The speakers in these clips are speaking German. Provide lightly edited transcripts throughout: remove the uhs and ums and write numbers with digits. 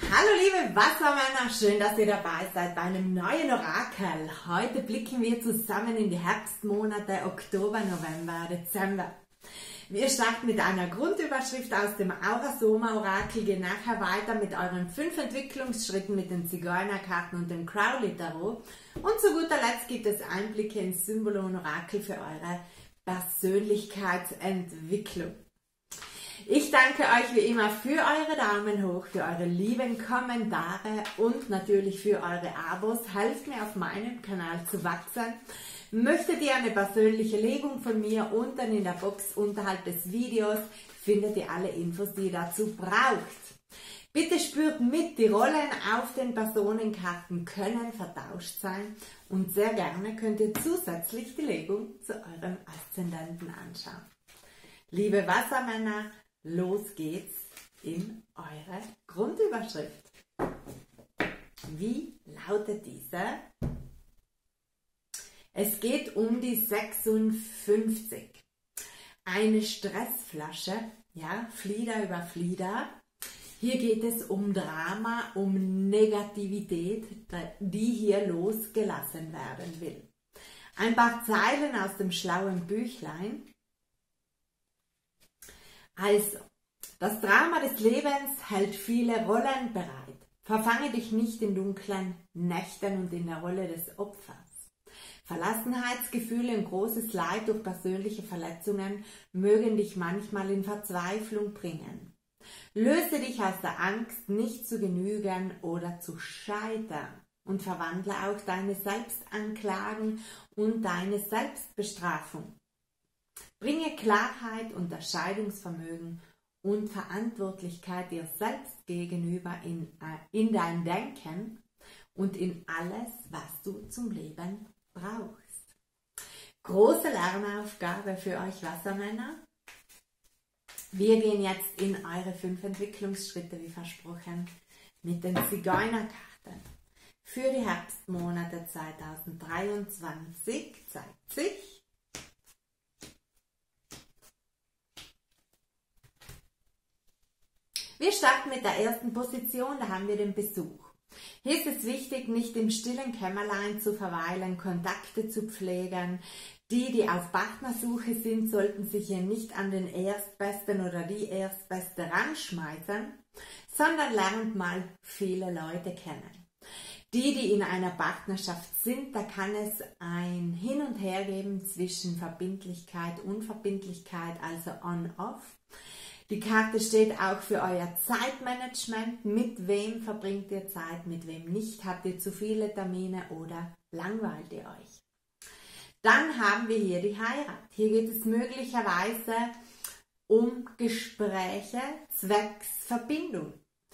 Hallo liebe Wassermänner, schön, dass ihr dabei seid bei einem neuen Orakel. Heute blicken wir zusammen in die Herbstmonate Oktober, November, Dezember. Wir starten mit einer Grundüberschrift aus dem Aura-Soma-Orakel, gehen nachher weiter mit euren 5 Entwicklungsschritten mit den Zigeunerkarten und dem Crowley-Tarot. Und zu guter Letzt gibt es Einblicke ins Symbolon-Orakel für eure Persönlichkeitsentwicklung. Ich danke euch wie immer für eure Daumen hoch, für eure lieben Kommentare und natürlich für eure Abos. Helft mir auf meinem Kanal zu wachsen. Möchtet ihr eine persönliche Legung von mir? Unten in der Box unterhalb des Videos findet ihr alle Infos, die ihr dazu braucht. Bitte spürt mit, die Rollen auf den Personenkarten können vertauscht sein und sehr gerne könnt ihr zusätzlich die Legung zu eurem Aszendenten anschauen. Liebe Wassermänner, los geht's in eure Grundüberschrift. Wie lautet diese? Es geht um die 56. Eine Stressflasche, ja, Flieder über Flieder. Hier geht es um Drama, um Negativität, die hier losgelassen werden will. Ein paar Zeilen aus dem schlauen Büchlein. Also, das Drama des Lebens hält viele Rollen bereit. Verfange dich nicht in dunklen Nächten und in der Rolle des Opfers. Verlassenheitsgefühle und großes Leid durch persönliche Verletzungen mögen dich manchmal in Verzweiflung bringen. Löse dich aus der Angst, nicht zu genügen oder zu scheitern und verwandle auch deine Selbstanklagen und deine Selbstbestrafung. Bringe Klarheit, Unterscheidungsvermögen und Verantwortlichkeit dir selbst gegenüber in dein Denken und in alles, was du zum Leben brauchst. Große Lernaufgabe für euch Wassermänner. Wir gehen jetzt in eure 5 Entwicklungsschritte, wie versprochen, mit den Zigeunerkarten. Für die Herbstmonate 2023 zeigt sich, wir starten mit der ersten Position, da haben wir den Besuch. Hier ist es wichtig, nicht im stillen Kämmerlein zu verweilen, Kontakte zu pflegen. Die auf Partnersuche sind, sollten sich hier nicht an den Erstbesten oder die Erstbeste ranschmeißen, sondern lernt mal viele Leute kennen. Die in einer Partnerschaft sind, da kann es ein Hin und Her geben zwischen Verbindlichkeit und Unverbindlichkeit, also on-off. Die Karte steht auch für euer Zeitmanagement. Mit wem verbringt ihr Zeit, mit wem nicht? Habt ihr zu viele Termine oder langweilt ihr euch? Dann haben wir hier die Heirat. Hier geht es möglicherweise um Gespräche zwecks Verbindung.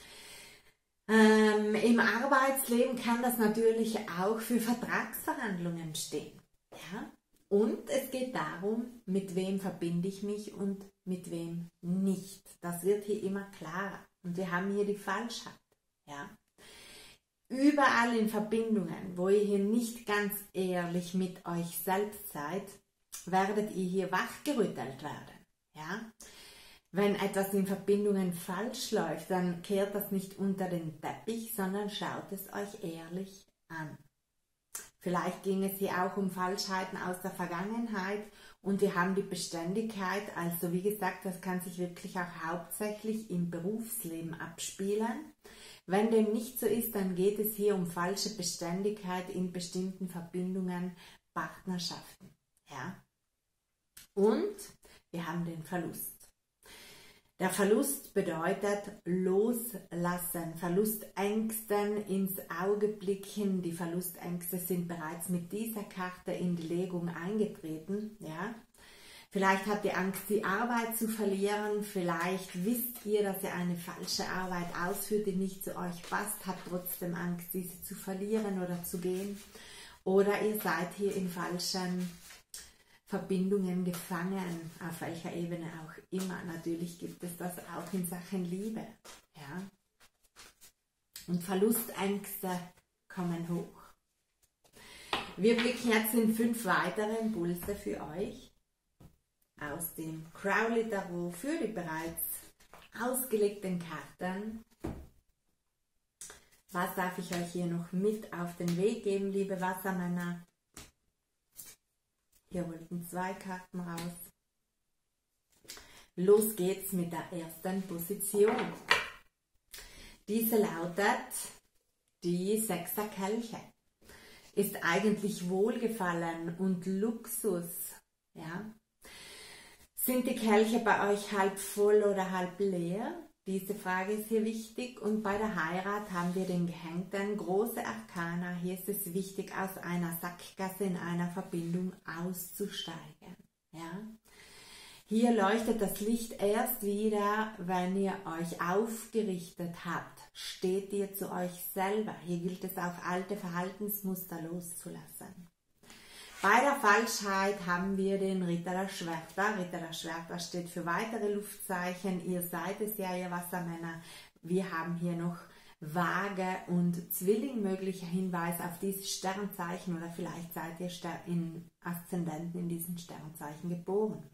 Im Arbeitsleben kann das natürlich auch für Vertragsverhandlungen stehen. Ja? Und es geht darum, mit wem verbinde ich mich und mit wem nicht. Das wird hier immer klarer. Und wir haben hier die Falschheit. Ja? Überall in Verbindungen, wo ihr hier nicht ganz ehrlich mit euch selbst seid, werdet ihr hier wachgerüttelt werden. Ja? Wenn etwas in Verbindungen falsch läuft, dann kehrt das nicht unter den Teppich, sondern schaut es euch ehrlich an. Vielleicht ging es hier auch um Falschheiten aus der Vergangenheit und wir haben die Beständigkeit, also wie gesagt, das kann sich wirklich auch hauptsächlich im Berufsleben abspielen. Wenn dem nicht so ist, dann geht es hier um falsche Beständigkeit in bestimmten Verbindungen, Partnerschaften. Ja? Und wir haben den Verlust. Der Verlust bedeutet loslassen, Verlustängsten ins Auge blicken. Die Verlustängste sind bereits mit dieser Karte in die Legung eingetreten. Ja? Vielleicht habt ihr Angst, die Arbeit zu verlieren. Vielleicht wisst ihr, dass ihr eine falsche Arbeit ausführt, die nicht zu euch passt. Habt trotzdem Angst, diese zu verlieren oder zu gehen. Oder ihr seid hier in falschen Verbindungen gefangen, auf welcher Ebene auch immer. Natürlich gibt es das auch in Sachen Liebe. Ja? Und Verlustängste kommen hoch. Wir blicken jetzt in 5 weitere Impulse für euch aus dem Crowley Tarot für die bereits ausgelegten Karten Was darf ich euch hier noch mit auf den Weg geben, liebe Wassermänner? Hier wollten 2 Karten raus. Los geht's mit der ersten Position. Diese lautet die 6er Kelche. Ist eigentlich Wohlgefallen und Luxus. Ja? Sind die Kelche bei euch halb voll oder halb leer? Diese Frage ist hier wichtig. Und bei der Heirat haben wir den Gehängten, große Arkana. Hier ist es wichtig, aus einer Sackgasse in einer Verbindung auszusteigen. Ja? Hier leuchtet das Licht erst wieder, wenn ihr euch aufgerichtet habt. Steht ihr zu euch selber. Hier gilt es auch, alte Verhaltensmuster loszulassen. Bei der Falschheit haben wir den Ritter der Schwerter. Ritter der Schwerter steht für weitere Luftzeichen. Ihr seid es ja, ihr Wassermänner. Wir haben hier noch Waage und Zwilling, möglicher Hinweis auf dieses Sternzeichen, oder vielleicht seid ihr in Aszendenten in diesem Sternzeichen geboren.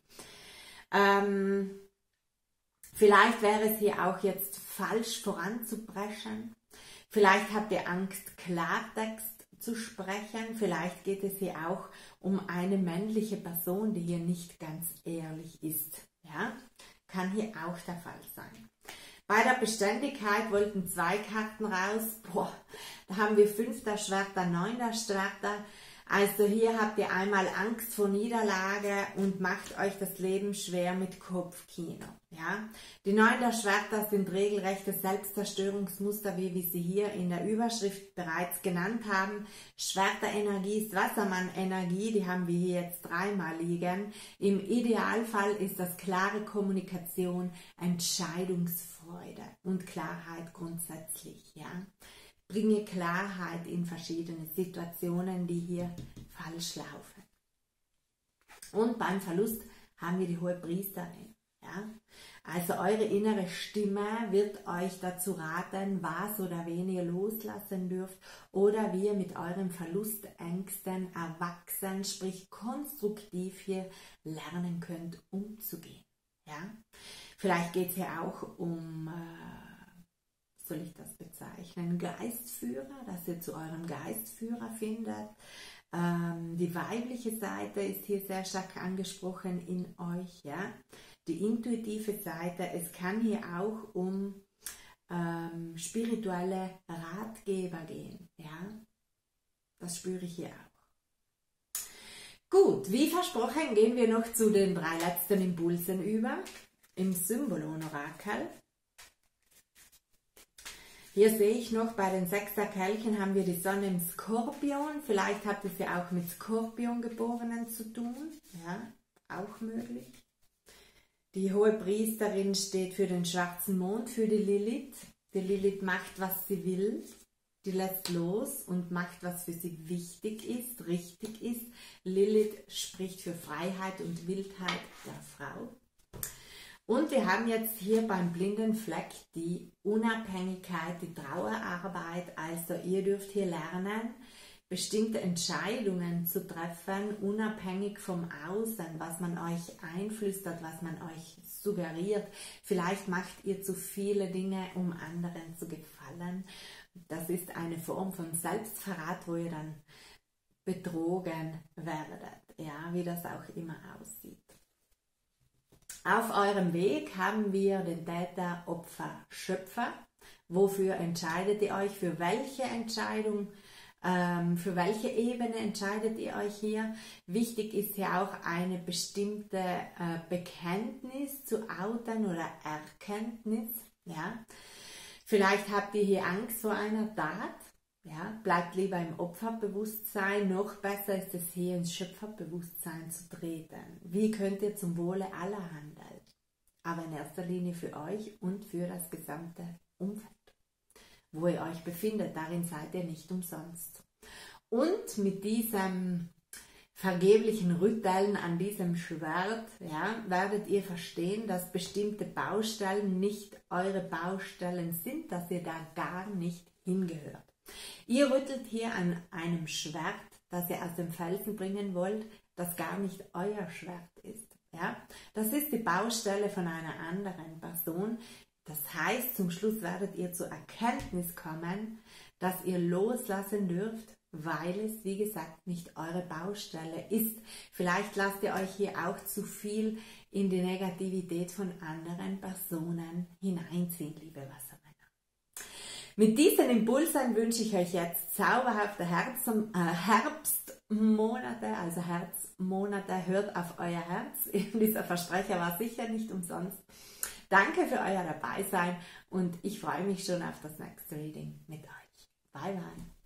Vielleicht wäre es hier auch jetzt falsch voranzubrechen. Vielleicht habt ihr Angst, Klartext zu sprechen. Vielleicht geht es hier auch um eine männliche Person, die hier nicht ganz ehrlich ist. Ja? Kann hier auch der Fall sein. Bei der Beständigkeit wollten 2 Karten raus. Boah, da haben wir 5. Schwerter, 9. Schwerter. Also hier habt ihr einmal Angst vor Niederlage und macht euch das Leben schwer mit Kopfkino. Ja? Die 9 Schwerter sind regelrechte Selbstzerstörungsmuster, wie wir sie hier in der Überschrift bereits genannt haben. Schwerterenergie ist Wassermann-Energie, die haben wir hier jetzt 3-mal liegen. Im Idealfall ist das klare Kommunikation, Entscheidungsfreude und Klarheit grundsätzlich. Ja? Bringe Klarheit in verschiedene Situationen, die hier falsch laufen. Und beim Verlust haben wir die Hohepriesterin. Ja? Also eure innere Stimme wird euch dazu raten, was oder wen ihr loslassen dürft oder wie ihr mit euren Verlustängsten erwachsen, sprich konstruktiv hier lernen könnt, umzugehen. Ja? Vielleicht geht es hier auch um soll ich das bezeichnen, Geistführer, dass ihr zu eurem Geistführer findet. Die weibliche Seite ist hier sehr stark angesprochen in euch, ja. Die intuitive Seite, es kann hier auch um spirituelle Ratgeber gehen, ja. Das spüre ich hier auch. Gut, wie versprochen, gehen wir noch zu den 3 letzten Impulsen über, im Symbolon-Orakel. Hier sehe ich noch, bei den 6er Kelchen haben wir die Sonne im Skorpion. Vielleicht habt ihr es ja auch mit Skorpiongeborenen zu tun. Ja, auch möglich. Die Hohepriesterin steht für den schwarzen Mond, für die Lilith. Die Lilith macht, was sie will. Die lässt los und macht, was für sie wichtig ist, richtig ist. Lilith spricht für Freiheit und Wildheit der Frau. Und wir haben jetzt hier beim blinden Fleck die Unabhängigkeit, die Trauerarbeit. Also ihr dürft hier lernen, bestimmte Entscheidungen zu treffen, unabhängig vom Außen, was man euch einflüstert, was man euch suggeriert. Vielleicht macht ihr zu viele Dinge, um anderen zu gefallen. Das ist eine Form von Selbstverrat, wo ihr dann betrogen werdet, ja, wie das auch immer aussieht. Auf eurem Weg haben wir den Täter, Opfer, Schöpfer. Wofür entscheidet ihr euch? Für welche Entscheidung, für welche Ebene entscheidet ihr euch hier? Wichtig ist hier auch eine bestimmte Bekenntnis zu outen oder Erkenntnis. Ja? Vielleicht habt ihr hier Angst vor einer Tat. Ja? Bleibt lieber im Opferbewusstsein. Noch besser ist es hier ins Schöpferbewusstsein zu treten. Wie könnt ihr zum Wohle aller handeln? Aber in erster Linie für euch und für das gesamte Umfeld, wo ihr euch befindet. Darin seid ihr nicht umsonst. Und mit diesem vergeblichen Rütteln an diesem Schwert, ja, werdet ihr verstehen, dass bestimmte Baustellen nicht eure Baustellen sind, dass ihr da gar nicht hingehört. Ihr rüttelt hier an einem Schwert, das ihr aus dem Felsen bringen wollt, das gar nicht euer Schwert ist. Ja? Das ist die Baustelle von einer anderen Person. Das heißt, zum Schluss werdet ihr zur Erkenntnis kommen, dass ihr loslassen dürft, weil es, wie gesagt, nicht eure Baustelle ist. Vielleicht lasst ihr euch hier auch zu viel in die Negativität von anderen Personen hineinziehen, liebe Wassermänner. Mit diesen Impulsen wünsche ich euch jetzt zauberhafte Herbstmonate, also Herzmonate. Hört auf euer Herz. Dieser Versprecher war sicher nicht umsonst. Danke für euer Dabeisein und ich freue mich schon auf das nächste Reading mit euch. Bye, bye.